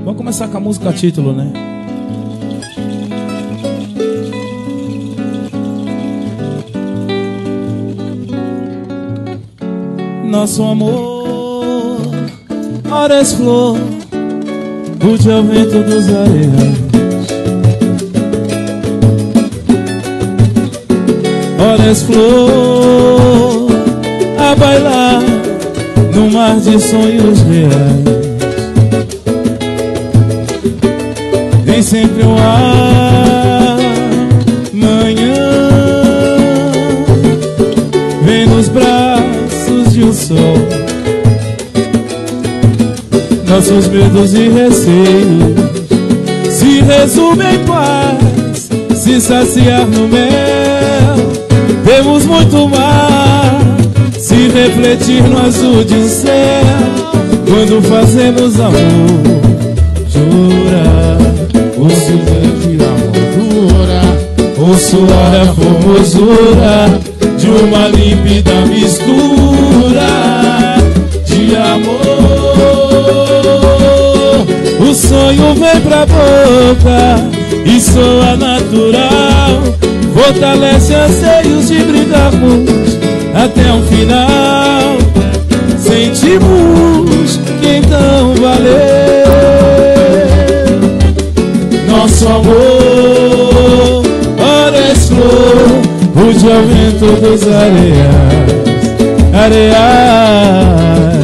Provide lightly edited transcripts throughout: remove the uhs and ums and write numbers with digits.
Vamos começar com a música título, né? Nosso amor, horas flor, pude ao vento dos areias. Horas flor, a bailar no mar de sonhos reais. Vem sempre um ar, manhã, vem nos braços de um sol. Nossos medos e receios se resumem em paz, se saciar no mel. Temos muito mar, se refletir no azul de um céu. Quando fazemos amor, chorar o silêncio de amor dura, o suor é a formosura de uma límpida mistura de amor. O sonho vem pra boca e soa natural, fortalece anseios de brincarmos até um final. Sentimos que então valeu nosso amor. Horas flor, pude ao vento dos areias, areias.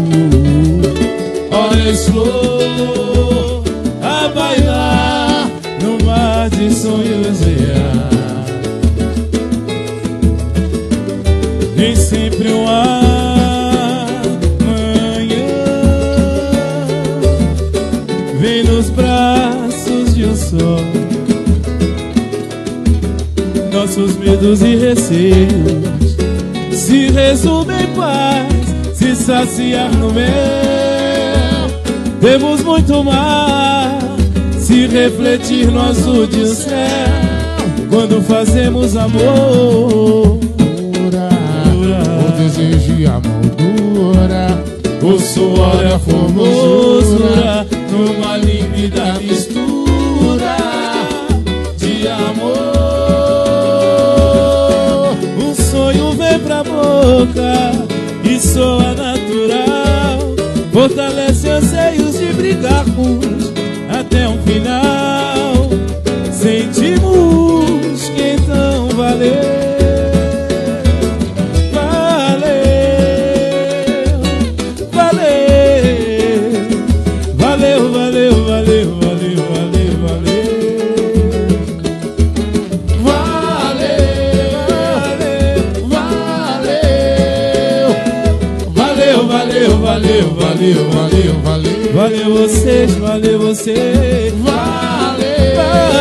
Horas flor, a bailar no mar de sonhos reais. Vem sempre um ar, manhã, vem nos braços de um sol. Nossos medos e receios se resumem em paz, se saciar no mel. Temos muito mar, se refletir no azul de um céu. Quando fazemos amor, o desejo e amor dura, o suor é a formosura numa límpida mistura de amor. Um sonho vem pra boca e soa natural, fortalece anseios de brigarmos até um final. Sentimos que então valeu. Valeu, valeu, valeu. Valeu vocês, valeu vocês. Valeu,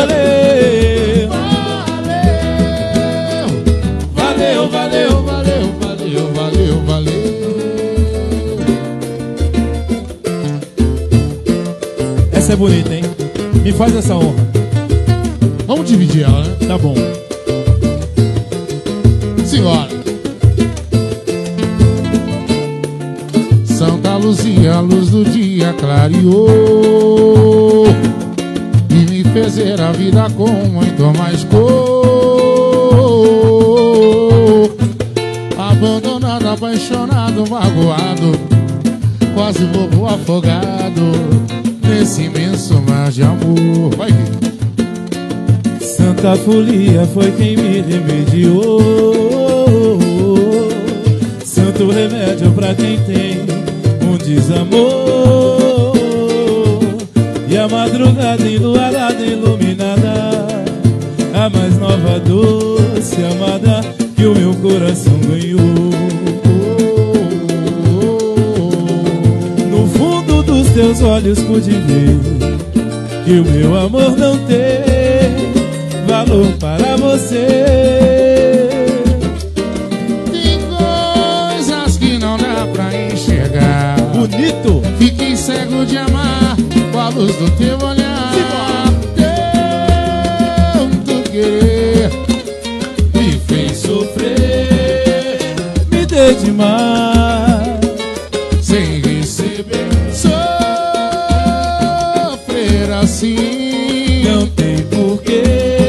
valeu, valeu, valeu, valeu, valeu, valeu, valeu. Essa é bonita, hein? Me faz essa honra. Vamos dividir ela, né? Tá bom. Simbora. Santa Luzia, a luz do dia clareou e me fez ver a vida com muito mais cor. Abandonado, apaixonado, magoado, quase morro afogado nesse imenso mar de amor. Vai vir. Santa Folia foi quem me remediou, santo remédio pra quem tem um desamor. E a madrugada enluarada, iluminada, a mais nova doce amada que o meu coração ganhou. No fundo dos teus olhos pude ver que o meu amor não tem valor para você. Tem coisas que não dá pra enxergar. Bonito! Fiquei cego de amar com a luz do teu olhar. Tanto querer me fez sofrer, me deu demais sem receber. sofrer assim. Não tem porquê.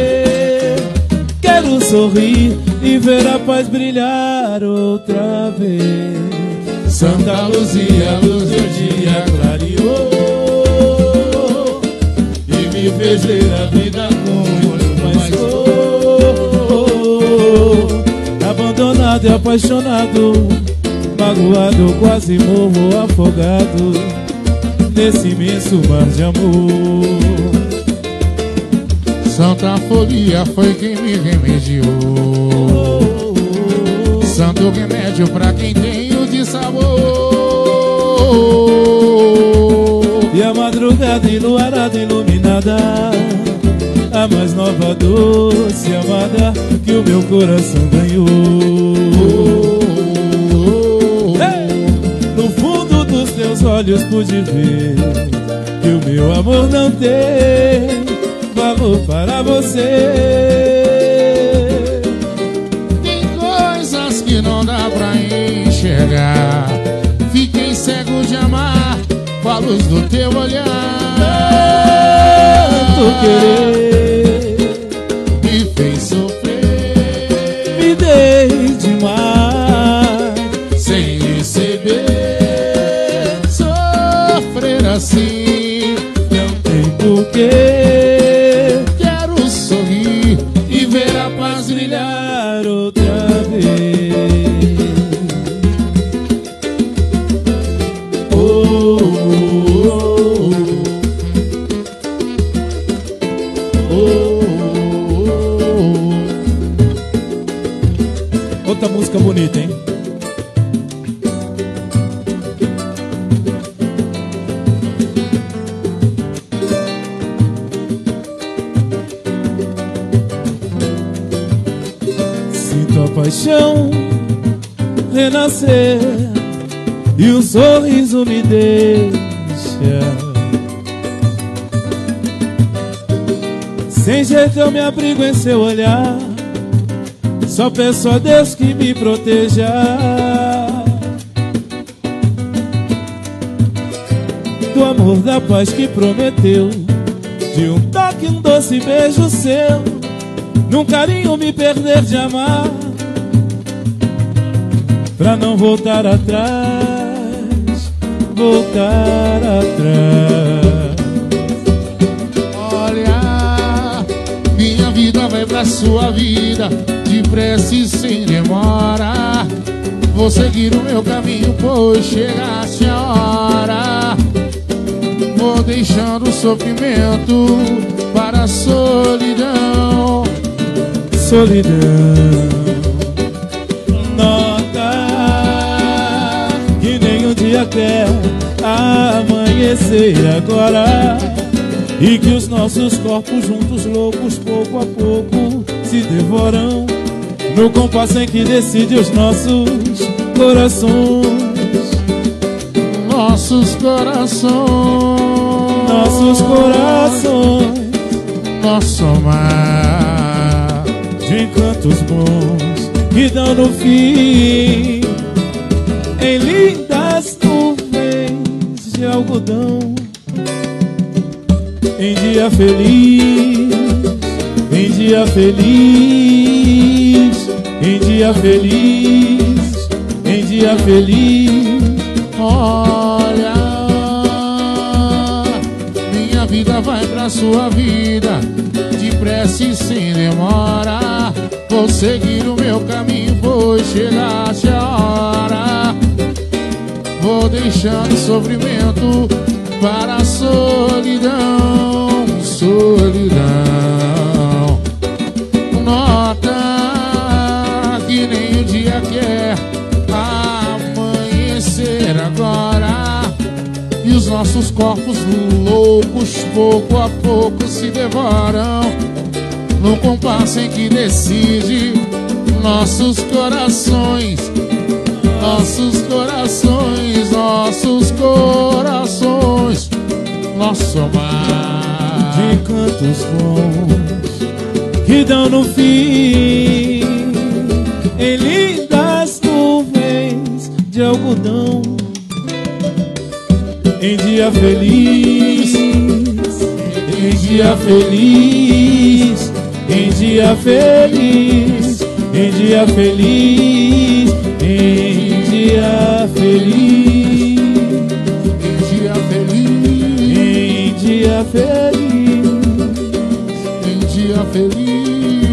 Quero sorrir e ver a paz brilhar outra vez. Santa Luzia, luz do dia clareou e me fez ver a vida com muito mais cor. Abandonado e apaixonado, magoado, quase morro afogado nesse imenso mar de amor. Santa Folia foi quem me remediou, santo remédio pra quem tem o dissabor. E a madrugada enluarada, iluminada, a mais nova, doce amada que o meu coração ganhou. No fundo dos teus olhos pude ver que o meu amor não tem valor para você. Tem coisas que não dá pra enxergar. Fiquei cego de amar com a luz do teu olhar. Tanto querer me fez sofrer, me dei demais sem receber. Sofrer assim não tem porquê. Quero sorrir E ver a paz brilhar outra vez. Oh, oh, oh. Outra música bonita, hein? Sinto a paixão renascer e um sorriso me deixa. Sem jeito eu me abrigo em seu olhar, só peço a Deus que me proteja. Do amor, da paz que prometeu, de um toque, um doce beijo seu, num carinho me perder de amar, pra não voltar atrás, voltar atrás. Olha, minha vida vai pra sua vida, depressa e sem demora. Vou seguir o meu caminho, pois chegaste a hora. Vou deixando o sofrimento para a solidão. Solidão, nota que nem um dia quer amanhecer agora, e que os nossos corpos juntos, loucos, pouco a pouco se devoram no compasso em que decide os nossos corações. Nossos corações, Nossos corações, nosso mar de encantos bons que dão no fim em lindas nuvens de algodão. Em dia feliz, em dia feliz, em dia feliz, em dia feliz. Olha, minha vida vai pra sua vida, depressa e sem demora. Vou seguir o meu caminho, pois chegaste a hora. Vou deixando o sofrimento para a solidão, solidão. Nota que nem o dia quer amanhecer agora, e os nossos corpos loucos pouco a pouco se devoram no compasso em que decide nossos corações. Nossos corações, nossos corações, nosso mar de encantos bons que dão no fim em lindas nuvens de algodão. Em dia feliz, dia feliz, em dia feliz, em dia feliz, em dia feliz, em dia feliz, em dia feliz, em dia feliz.